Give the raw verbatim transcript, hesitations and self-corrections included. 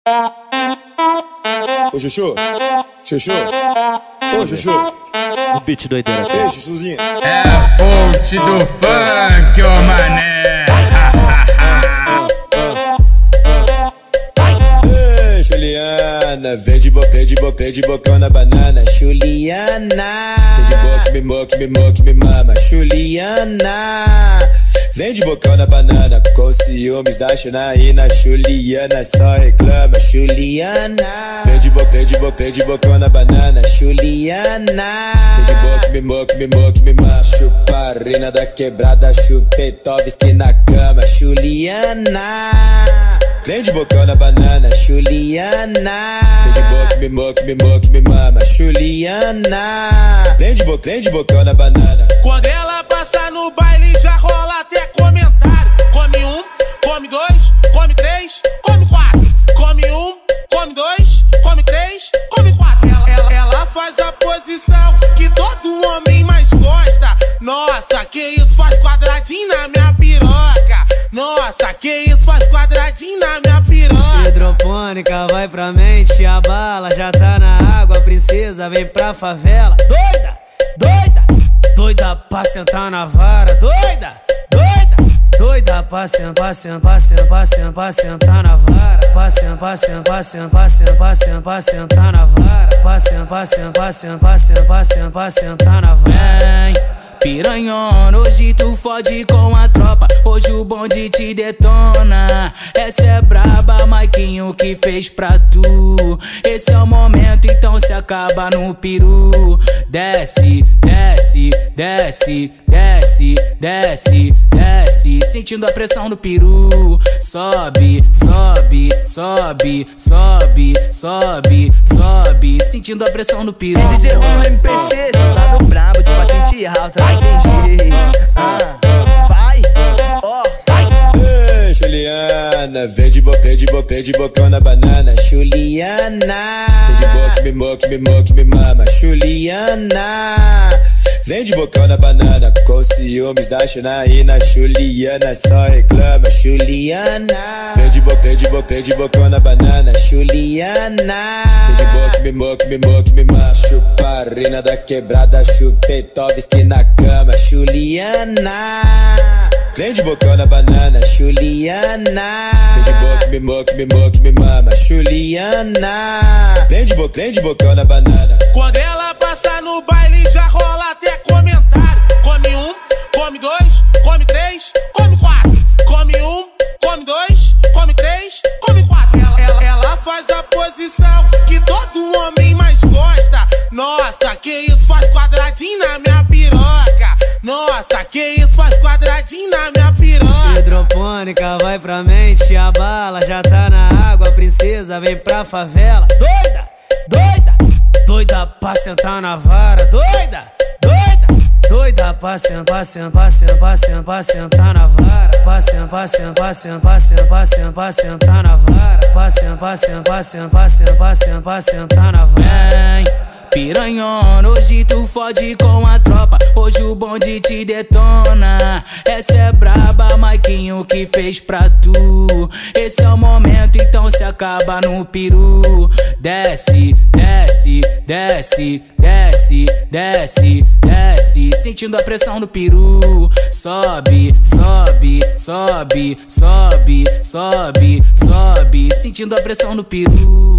Ô Chuchu, Chuchu, ô Chuchu. O beat doideira. Ei, Chuchuzinho. É a ponte do funk, ô mané. Ei, Juliana, vem de boca, vem de boca, vem de bocão na banana. Juliana, vem de boca, me moque, me moque, me mama. Juliana, vem de bocão na banana, com ciúmes da Janaína. Juliana só reclama. Juliana, vem de boca, vem de boca, vem de bocão na banana. Juliana, vem de boca, me moque, me moque, me mama. Chuparina da quebrada, chupetovski na cama. Juliana, vem de bocão na banana. Juliana, vem de boca, me moque, me moque, me mama. Juliana, vem de boca, vem de bocão na banana. Quando ela passa no baile já rola até comentário. Come um, come dois, come três, come quatro. Come um, come dois, come três, come quatro. Ela, ela, ela faz a posição que todo homem mais gosta. Nossa, que isso, faz quadradinho na minha piroca. Nossa, que isso, faz quadradinho na minha piroca. Hidropônica vai pra mente, a bala já tá na água. Princesa vem pra favela. Doida, doida, doida pra sentar na vara. Doida, doida, doida pra sentar, pra sentar, pra sentar, pra sentar, pra sentar na vara. Pra sentar, pra sentar, pra sentar, pra sentar, pra sentar, pra sentar na vara. Pra sentar, pra sentar, pra sentar, pra sentar, pra sentar, pra sentar na vara. Piranhona, hoje tu fode com a tropa, hoje o bonde te detona. Essa é braba, Maiquinho que fez pra tu. Esse é o momento, então se acaba no peru. Desce, desce, desce, desce, desce, desce, sentindo a pressão do peru. Sobe, sobe, sobe, sobe, sobe, sobe, sentindo a pressão do peru. D J Romulo M P C, soldado brabo de patente alta. Ah, vai, ó. Ei, Juliana, vem de boca, vem de boca, vem de bocão na banana. Juliana, vem de boca, me moque, me moque, me mama. Juliana, vem de bocão na banana, com ciúmes da Janaína. Juliana só reclama. Juliana, vem de boca, vem de boca, vem de bocão na banana. Juliana, vem de boca, me moque, me moque, me mama. Chuparina da quebrada, chupetovski na cama. Juliana, vem de bocão na banana. Juliana, vem de boca, me moque, me moque, me mama. Juliana, vem de boca, vem de bocão na banana. Quando ela passa no baile já rola até comentário. Come um, come dois, come três, come quatro. Come um, come dois, come três, come quatro. Ela, ela, ela faz a posição que todo homem mais gosta. Nossa, que isso, faz quadradinho na minha piroca. Nossa, que isso, faz quadradinho na minha piroca. Hidropônica vai pra mente, a bala já tá na água. Princesa vem pra favela. Doida, doida, doida pra sentar na vara. Doida, doida, doida pra sentar, pra sentar, pra sentar, pra sentar, pra sentar na vara. Pra sentar, pra sentar, pra sentar, pra sentar, pra sentar, pra sentar na vara. Pra sentar, pra sentar, pra sentar, pra sentar, pra sentar, pra sentar na vara. Piranhona, hoje tu fode com a tropa, hoje o bonde te detona. Essa é braba, Maiquinho que fez pra tu. Esse é o momento, então se acaba no peru. Desce, desce, desce, desce, desce, desce, sentindo a pressão do peru. Sobe, sobe, sobe, sobe, sobe, sobe, sentindo a pressão do peru.